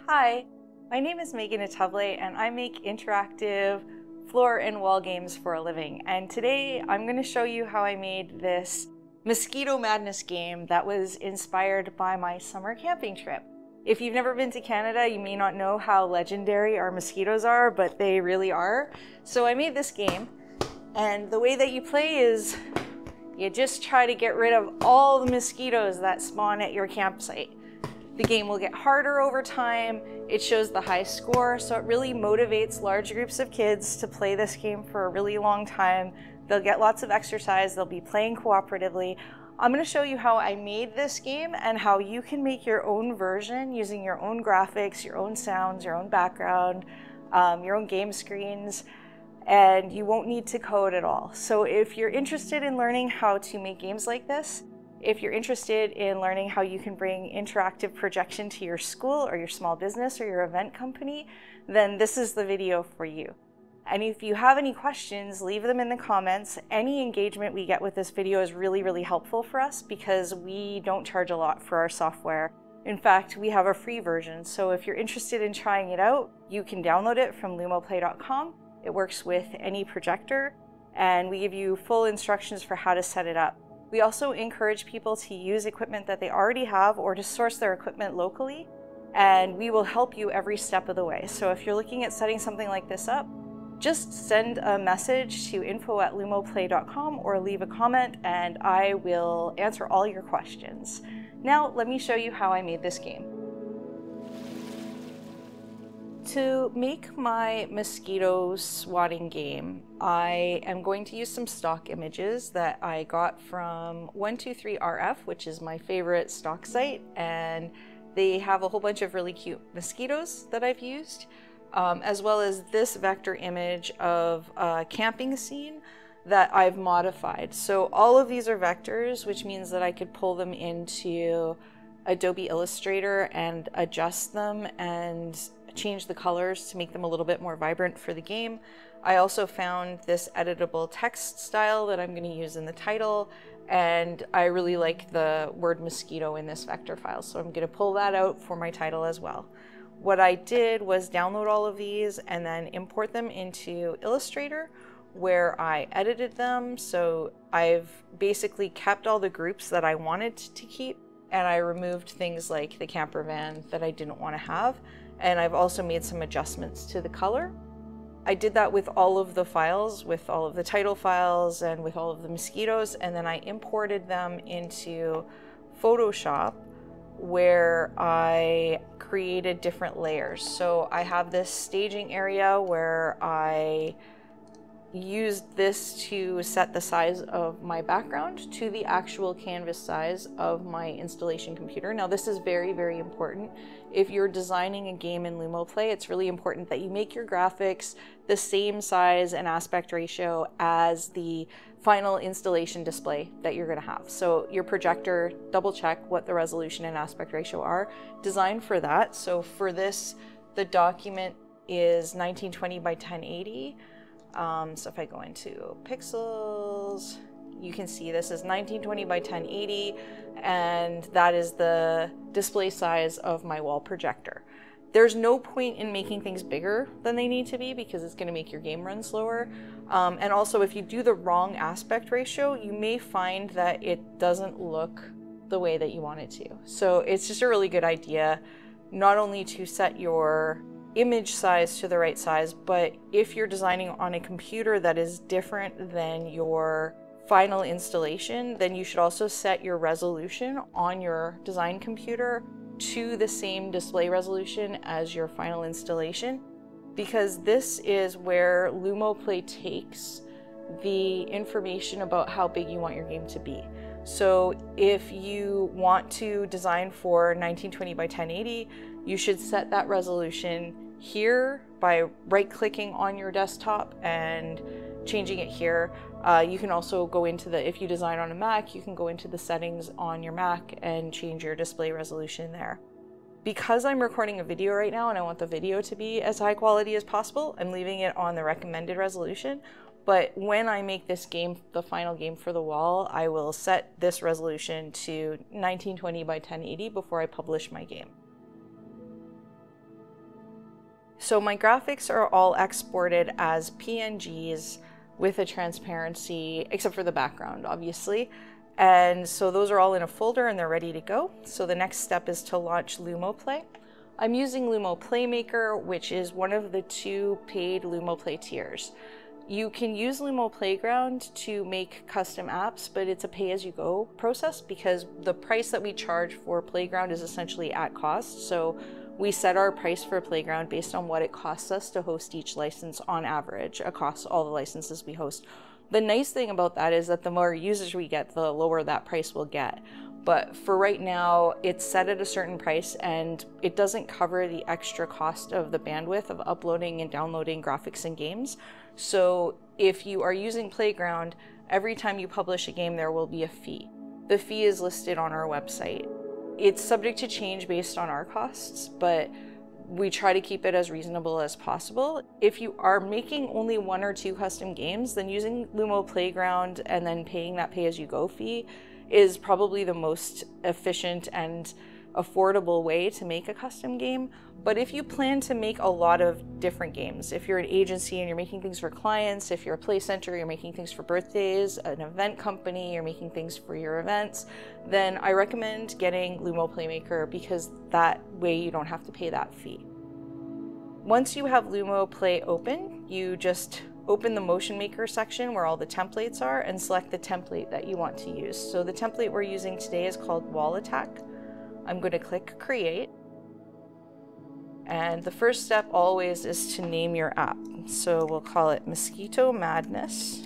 Hi, my name is Megan and I make interactive floor and wall games for a living. And today I'm going to show you how I made this Mosquito Madness game that was inspired by my summer camping trip. If you've never been to Canada, you may not know how legendary our mosquitoes are, but they really are. So I made this game, and the way that you play is you just try to get rid of all the mosquitoes that spawn at your campsite. The game will get harder over time. It shows the high score, so it really motivates large groups of kids to play this game for a really long time. They'll get lots of exercise, they'll be playing cooperatively. I'm going to show you how I made this game and how you can make your own version using your own graphics, your own sounds, your own background, your own game screens, and you won't need to code at all. So if you're interested in learning how to make games like this, if you're interested in learning how you can bring interactive projection to your school or your small business or your event company, then this is the video for you. And if you have any questions, leave them in the comments. Any engagement we get with this video is really, really helpful for us because we don't charge a lot for our software. In fact, we have a free version. So if you're interested in trying it out, you can download it from LUMOplay.com. It works with any projector, and we give you full instructions for how to set it up. We also encourage people to use equipment that they already have or to source their equipment locally, and we will help you every step of the way. So if you're looking at setting something like this up, just send a message to info@lumoplay.com or leave a comment and I will answer all your questions. Now let me show you how I made this game. To make my mosquito swatting game, I am going to use some stock images that I got from 123RF, which is my favorite stock site, and they have a whole bunch of really cute mosquitoes that I've used, as well as this vector image of a camping scene that I've modified. So all of these are vectors, which means that I could pull them into Adobe Illustrator and adjust them and change the colors to make them a little bit more vibrant for the game. I also found this editable text style that I'm going to use in the title, and I really like the word mosquito in this vector file, so I'm going to pull that out for my title as well. What I did was download all of these and then import them into Illustrator, where I edited them. So I've basically kept all the groups that I wanted to keep, and I removed things like the camper van that I didn't want to have. And I've also made some adjustments to the color. I did that with all of the files, with all of the title files and with all of the mosquitoes, and then I imported them into Photoshop where I created different layers. So I have this staging area where I used this to set the size of my background to the actual canvas size of my installation computer. Now this is very, very important. If you're designing a game in LumoPlay, it's really important that you make your graphics the same size and aspect ratio as the final installation display that you're going to have. So your projector, double check what the resolution and aspect ratio are. Design for that. So for this, the document is 1920 by 1080. So if I go into pixels, you can see this is 1920 by 1080, and that is the display size of my wall projector. There's no point in making things bigger than they need to be because it's going to make your game run slower. And also if you do the wrong aspect ratio, you may find that it doesn't look the way that you want it to. So it's just a really good idea not only to set your image size to the right size, but if you're designing on a computer that is different than your final installation, then you should also set your resolution on your design computer to the same display resolution as your final installation, because this is where LumoPlay takes the information about how big you want your game to be. So if you want to design for 1920 by 1080, you should set that resolution here by right-clicking on your desktop and changing it here. You can also go into the, if you design on a Mac, you can go into the settings on your Mac and change your display resolution there. Because I'm recording a video right now and I want the video to be as high quality as possible, I'm leaving it on the recommended resolution. But when I make this game, the final game for the wall, I will set this resolution to 1920 by 1080 before I publish my game. So my graphics are all exported as PNGs with a transparency, except for the background, obviously. And so those are all in a folder and they're ready to go. So the next step is to launch LUMOplay. I'm using LUMOplay Maker, which is one of the 2 paid LUMOplay tiers. You can use Lumo Playground to make custom apps, but it's a pay-as-you-go process because the price that we charge for Playground is essentially at cost. So we set our price for Playground based on what it costs us to host each license on average across all the licenses we host. The nice thing about that is that the more users we get, the lower that price will get. But for right now, it's set at a certain price and it doesn't cover the extra cost of the bandwidth of uploading and downloading graphics and games. So if you are using Playground, every time you publish a game, there will be a fee. The fee is listed on our website. It's subject to change based on our costs, but we try to keep it as reasonable as possible. If you are making only 1 or 2 custom games, then using Lumo Playground and then paying that pay-as-you-go fee is probably the most efficient and affordable way to make a custom game. But if you plan to make a lot of different games, if you're an agency and you're making things for clients, if you're a play center, you're making things for birthdays, an event company, you're making things for your events, then I recommend getting LUMOplay Maker because that way you don't have to pay that fee. Once you have LUMOplay open, you just open the Motion Maker section where all the templates are and select the template that you want to use. So the template we're using today is called Wall Attack. I'm going to click Create. And the first step always is to name your app. So we'll call it Mosquito Madness.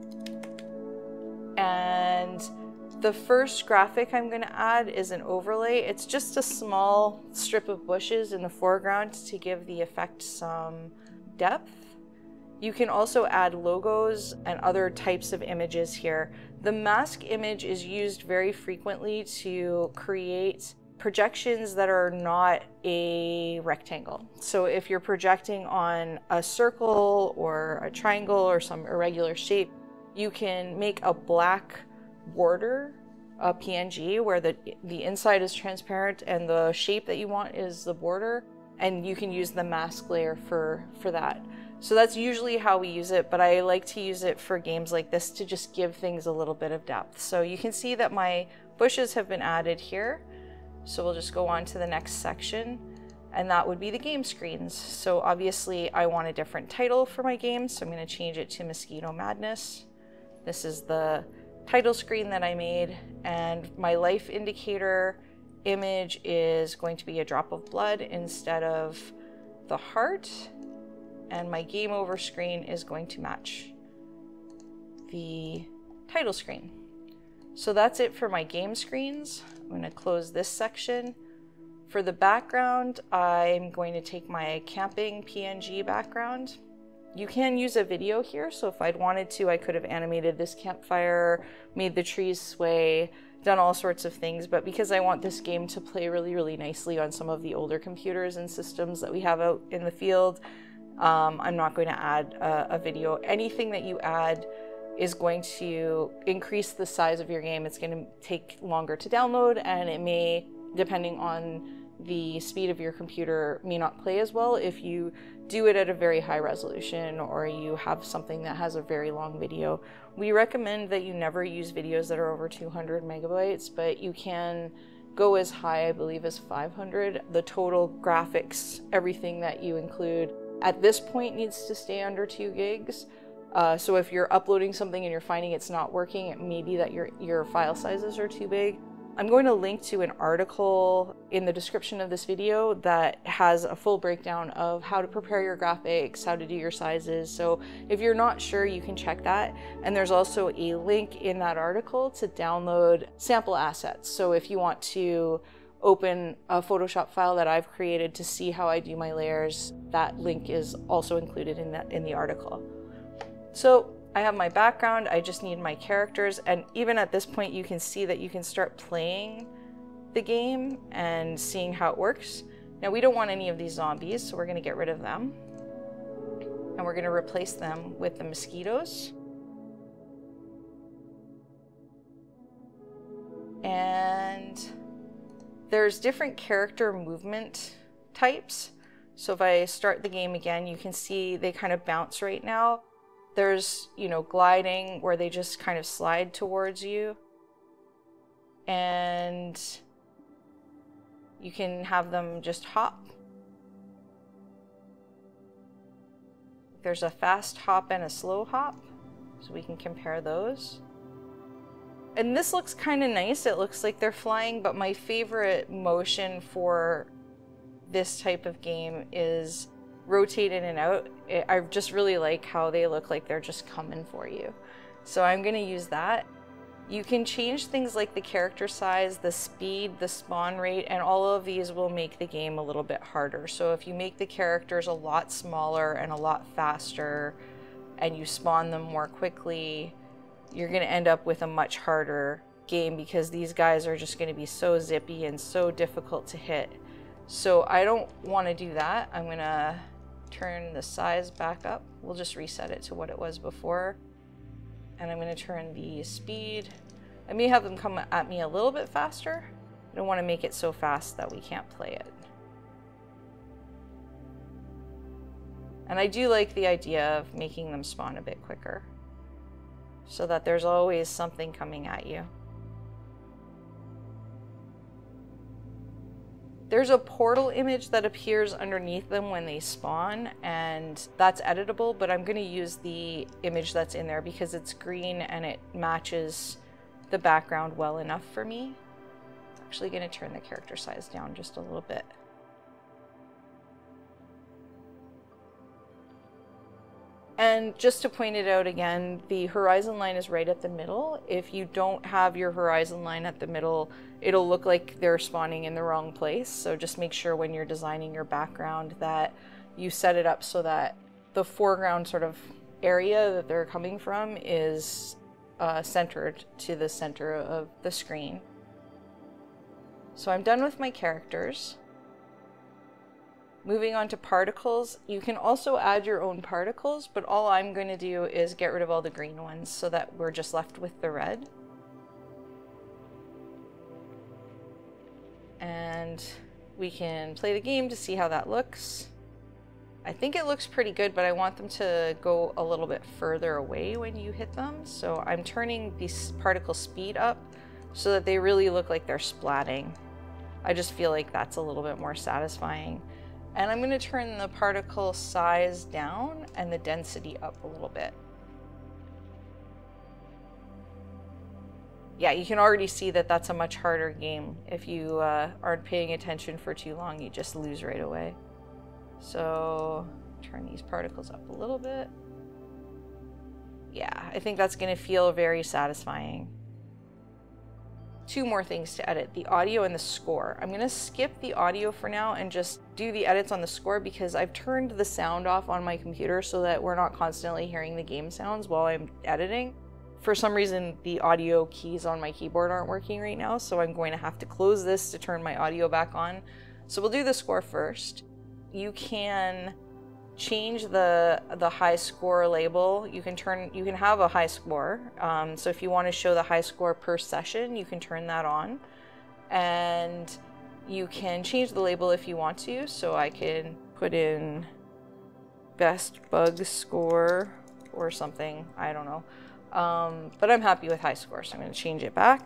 And the first graphic I'm going to add is an overlay. It's just a small strip of bushes in the foreground to give the effect some depth. You can also add logos and other types of images here. The mask image is used very frequently to create projections that are not a rectangle. So if you're projecting on a circle or a triangle or some irregular shape, you can make a black border, a PNG, where the inside is transparent and the shape that you want is the border, and you can use the mask layer for that. So that's usually how we use it, but I like to use it for games like this to just give things a little bit of depth. So you can see that my bushes have been added here. So we'll just go on to the next section, and that would be the game screens. So obviously I want a different title for my game, so I'm going to change it to Mosquito Madness. This is the title screen that I made, and my life indicator image is going to be a drop of blood instead of the heart, and my game over screen is going to match the title screen. So that's it for my game screens. I'm going to close this section. For the background, I'm going to take my camping PNG background. You can use a video here, so if I'd wanted to, I could have animated this campfire, made the trees sway, done all sorts of things, but because I want this game to play really, really nicely on some of the older computers and systems that we have out in the field, I'm not going to add a video. Anything that you add is going to increase the size of your game. It's going to take longer to download, and it may, depending on the speed of your computer, may not play as well if you do it at a very high resolution or you have something that has a very long video. We recommend that you never use videos that are over 200 megabytes, but you can go as high, I believe, as 500. The total graphics, everything that you include at this point needs to stay under 2 gigs. So if you're uploading something and you're finding it's not working, it may be that your file sizes are too big. I'm going to link to an article in the description of this video that has a full breakdown of how to prepare your graphics, how to do your sizes. So if you're not sure, you can check that. And there's also a link in that article to download sample assets. So if you want to open a Photoshop file that I've created to see how I do my layers, that link is also included in the article. So I have my background, I just need my characters, and even at this point you can see that you can start playing the game and seeing how it works. Now we don't want any of these zombies, so we're going to get rid of them. And we're going to replace them with the mosquitoes. And there's different character movement types. So if I start the game again, you can see they kind of bounce right now. There's, you know, gliding where they just kind of slide towards you. And you can have them just hop. There's a fast hop and a slow hop, so we can compare those. And this looks kind of nice. It looks like they're flying, but my favorite motion for this type of game is rotate in and out. I just really like how they look like they're just coming for you. So I'm going to use that. You can change things like the character size, the speed, the spawn rate, and all of these will make the game a little bit harder. So if you make the characters a lot smaller and a lot faster, and you spawn them more quickly, you're going to end up with a much harder game because these guys are just going to be so zippy and so difficult to hit. So I don't want to do that. I'm going to turn the size back up. We'll just reset it to what it was before. And I'm going to turn the speed. I may have them come at me a little bit faster. I don't want to make it so fast that we can't play it. And I do like the idea of making them spawn a bit quicker, so that there's always something coming at you. There's a portal image that appears underneath them when they spawn, and that's editable, but I'm going to use the image that's in there because it's green and it matches the background well enough for me. I'm actually going to turn the character size down just a little bit. And just to point it out again, the horizon line is right at the middle. If you don't have your horizon line at the middle, it'll look like they're spawning in the wrong place. So just make sure when you're designing your background that you set it up so that the foreground sort of area that they're coming from is centered to the center of the screen. So I'm done with my characters. Moving on to particles, you can also add your own particles, but all I'm going to do is get rid of all the green ones so that we're just left with the red. And we can play the game to see how that looks. I think it looks pretty good, but I want them to go a little bit further away when you hit them. So I'm turning the particle speed up so that they really look like they're splatting. I just feel like that's a little bit more satisfying. And I'm going to turn the particle size down and the density up a little bit. Yeah, you can already see that that's a much harder game. If you aren't paying attention for too long, you just lose right away. So turn these particles up a little bit. Yeah, I think that's going to feel very satisfying. Two more things to edit, the audio and the score. I'm going to skip the audio for now and just do the edits on the score because I've turned the sound off on my computer so that we're not constantly hearing the game sounds while I'm editing. For some reason, the audio keys on my keyboard aren't working right now, so I'm going to have to close this to turn my audio back on. So we'll do the score first. You can change the high score label. You can have a high score. So if you want to show the high score per session, you can turn that on. And you can change the label if you want to. So I can put in best bug score or something. I don't know. But I'm happy with high score, so I'm going to change it back.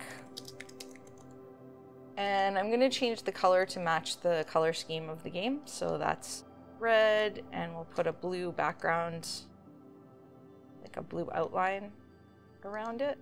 And I'm going to change the color to match the color scheme of the game. So that's red, and we'll put a blue background, like a blue outline around it.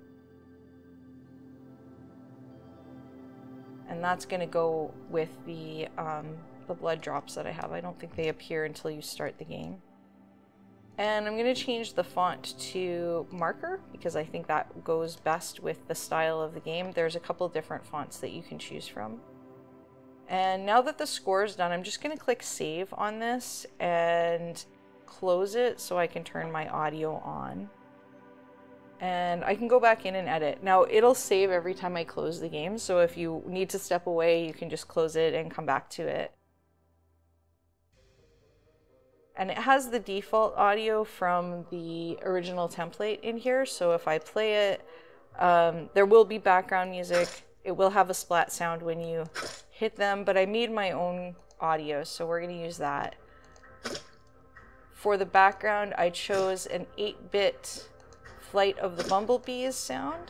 And that's going to go with the blood drops that I have. I don't think they appear until you start the game. And I'm going to change the font to marker because I think that goes best with the style of the game. There's a couple different fonts that you can choose from. And now that the score is done, I'm just going to click save on this and close it so I can turn my audio on. And I can go back in and edit. Now it'll save every time I close the game, so if you need to step away, you can just close it and come back to it. And it has the default audio from the original template in here, so if I play it, there will be background music. It will have a splat sound when you hit them, but I made my own audio, so we're going to use that. For the background, I chose an 8-bit Flight of the Bumblebees sound.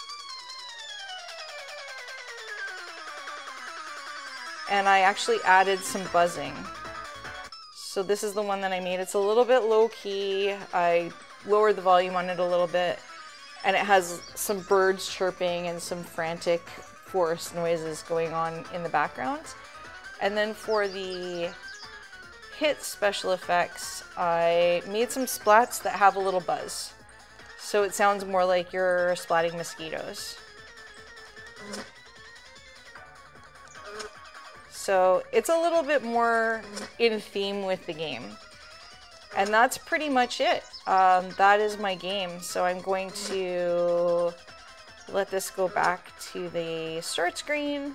And I actually added some buzzing. So this is the one that I made. It's a little bit low key. I lowered the volume on it a little bit, and it has some birds chirping and some frantic forest noises going on in the background. And then for the hit special effects, I made some splats that have a little buzz. So it sounds more like you're splatting mosquitoes. So it's a little bit more in theme with the game. And that's pretty much it. That is my game. So I'm going to let this go back to the start screen.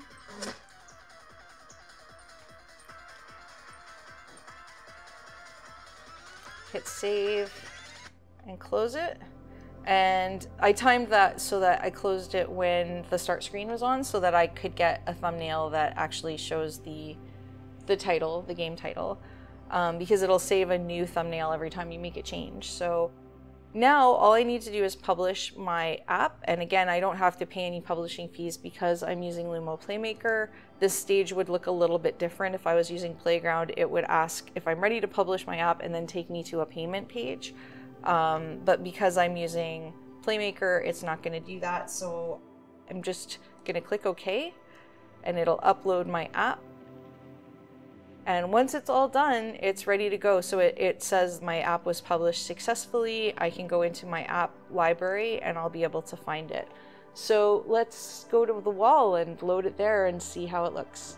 Hit save and close it. And I timed that so that I closed it when the start screen was on so that I could get a thumbnail that actually shows the title, the game title, because it'll save a new thumbnail every time you make a change. So now all I need to do is publish my app. And again, I don't have to pay any publishing fees because I'm using LUMOplay Maker. This stage would look a little bit different if I was using Playground. It would ask if I'm ready to publish my app and then take me to a payment page. But because I'm using Playmaker, it's not going to do that. So I'm just going to click OK and it'll upload my app. And once it's all done, it's ready to go. So it says my app was published successfully. I can go into my app library and I'll be able to find it. So let's go to the wall and load it there and see how it looks.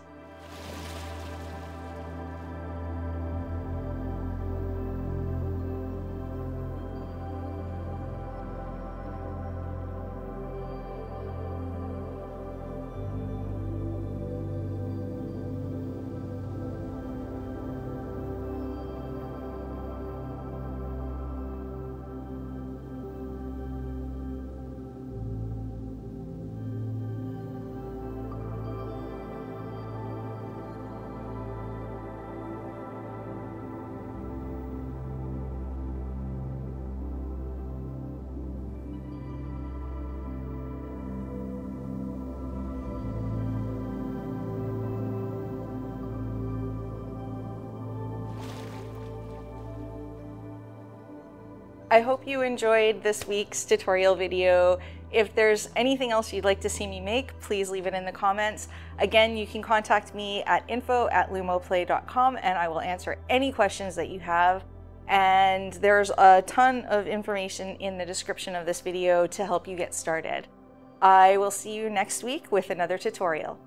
I hope you enjoyed this week's tutorial video. If there's anything else you'd like to see me make, please leave it in the comments. Again, you can contact me at info@lumoplay.com and I will answer any questions that you have. And there's a ton of information in the description of this video to help you get started. I will see you next week with another tutorial.